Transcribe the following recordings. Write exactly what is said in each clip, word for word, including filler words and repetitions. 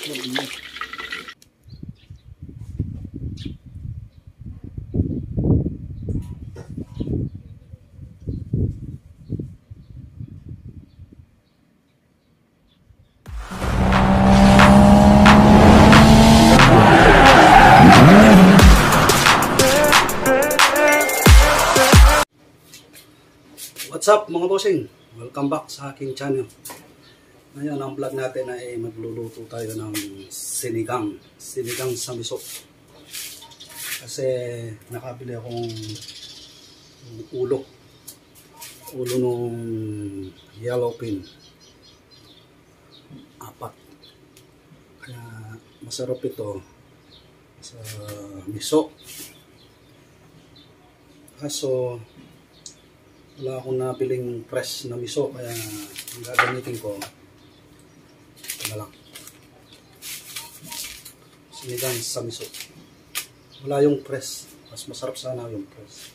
What's up mga bossing? Welcome back sa aking channel. Ngayon ang vlog natin ay magluluto tayo ng sinigang. Sinigang sa miso. Kasi nakabili akong ulo. Ulo nung yellowfin. Apat. Kaya masarap ito sa miso. Kaso wala akong nabiling fresh na miso, kaya ang gagamitin ko ito na lang, sinigang sa miso. Wala yung fresh, mas masarap sana yung fresh.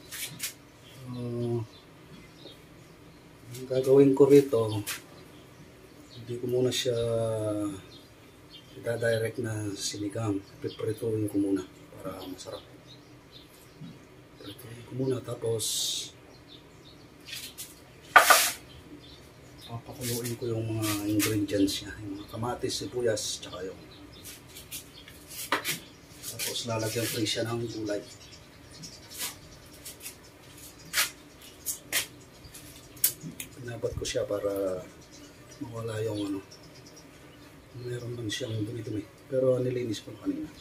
Uh, ang gagawin ko rito, hindi ko muna siya ida-direct na sinigang, piprituin ko muna para masarap. Piprituin ko muna, tapos papakuluin ko yung mga ingredients niya, yung mga kamatis, sibuyas, tsaka yung tapos lalagyan ko rin siya ng gulay. Pinabat ko siya para mawala yung ano, meron lang siyang dumi-dumi, pero nilinis ko kanina.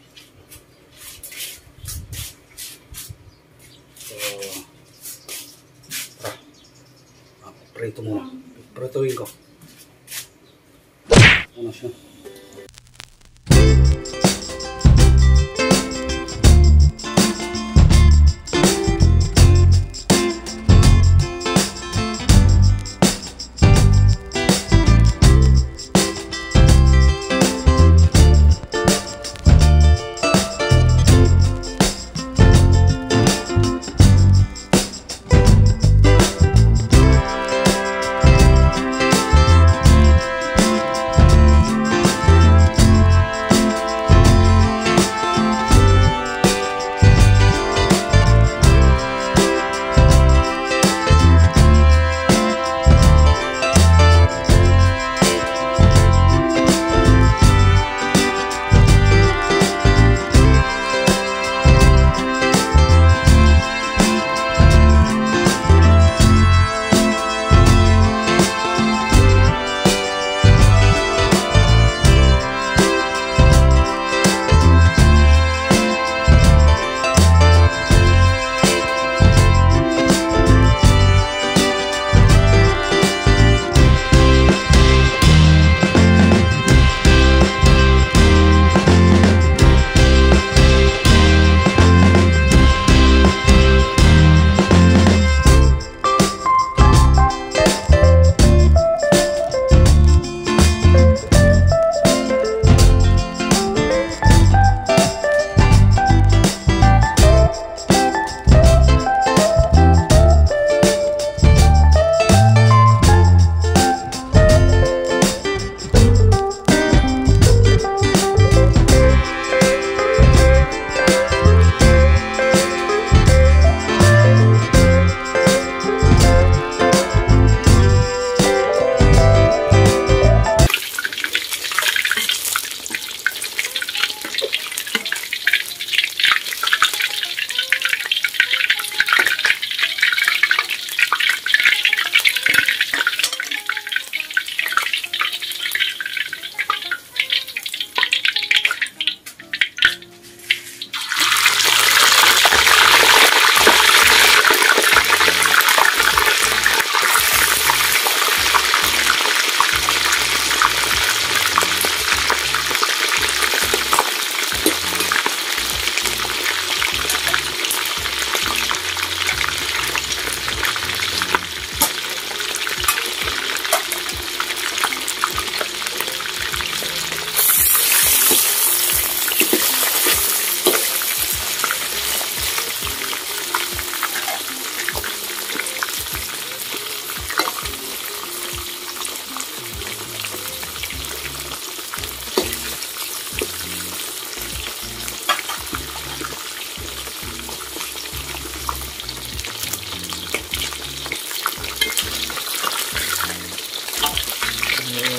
So tara, ah, prito muna. Prituin ko. Ano siya?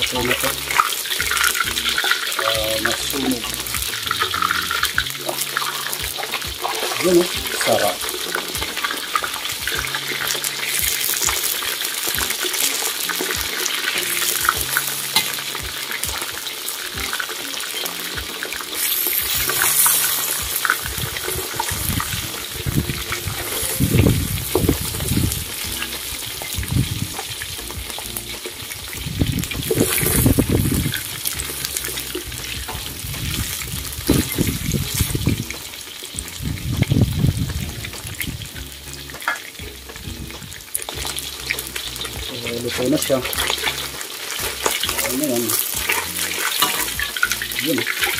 Ito na ito. Uh, masunog. Yan o. Sarap. Luto na siya. Ano na yan? Yun.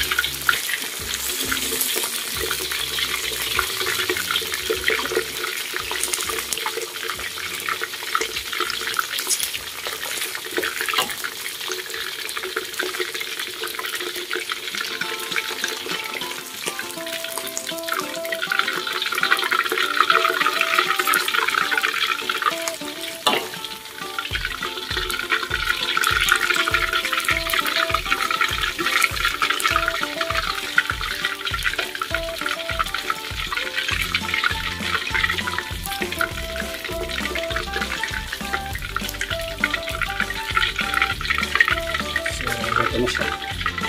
Ito na siya.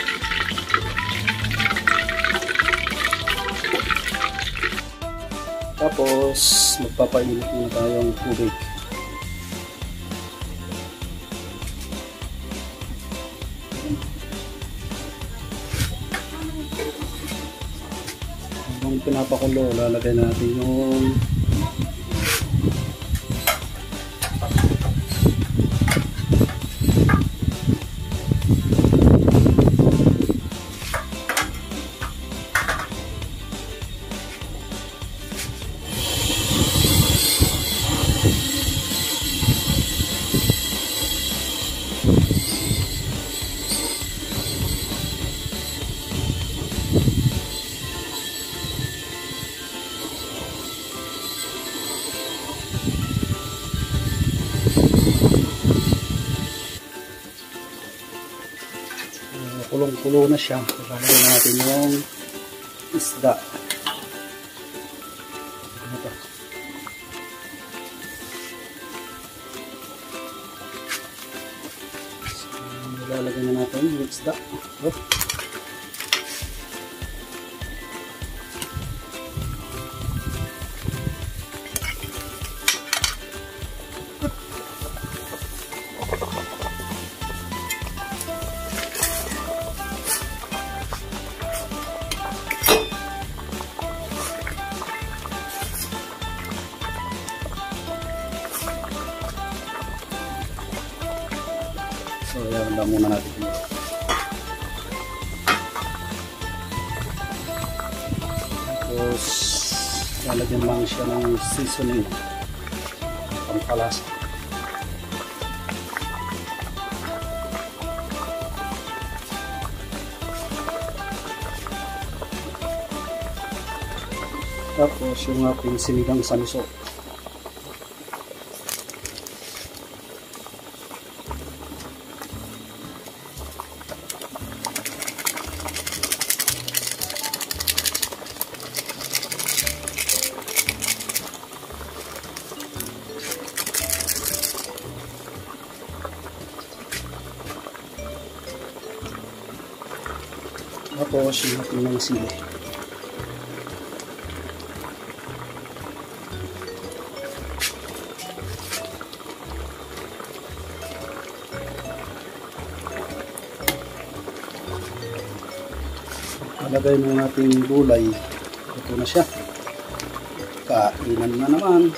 Tapos magpapainit muna tayong tubig. Habang pinapakulo, lalagay natin yung kulong-kulo na siya. Lalagyan natin yung isda. Ano to? So, lalagyan na natin yung isda. Oh. So, yan lang muna natin. Tapos, lalagyan lang siya ng seasoning. Pangkalasa. Tapos, yung ating sinigang sanso. Tapos yung ating mga sili. Palagay ng ating gulay. Ito na siya. Kainan na naman.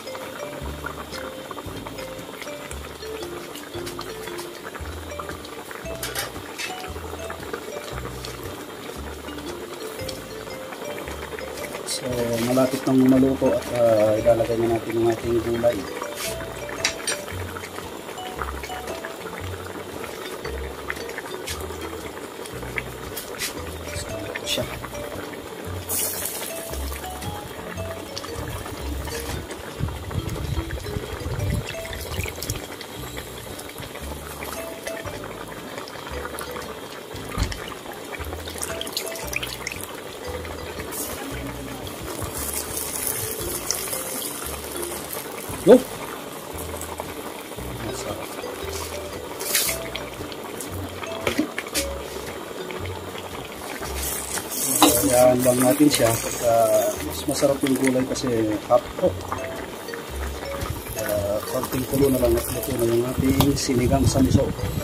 So, malapit nang maluto at uh, ilalagay na natin yung ating gulay. So, ito siya. No? Masarap. Hayaan lang natin siya pagka mas masarap yung gulay kasi hot cook. Uh, konting kulo na lang at luto na yung ating sinigang sa miso.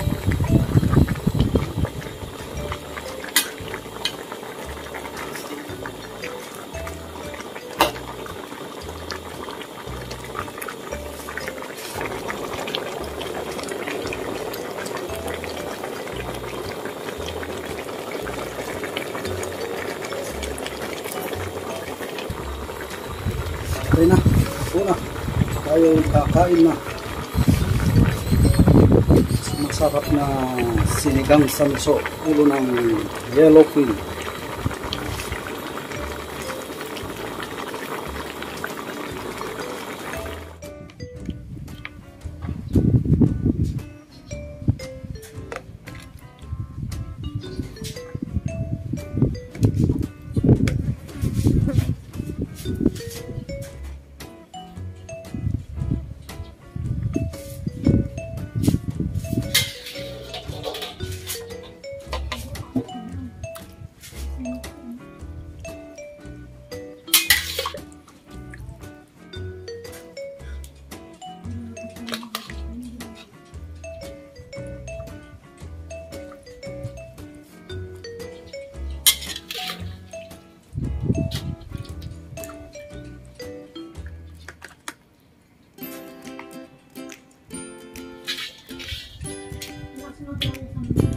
Okay na, una, tayo kakain na. Masarap na sinigang sa miso, ulo ng yellowfin. What's not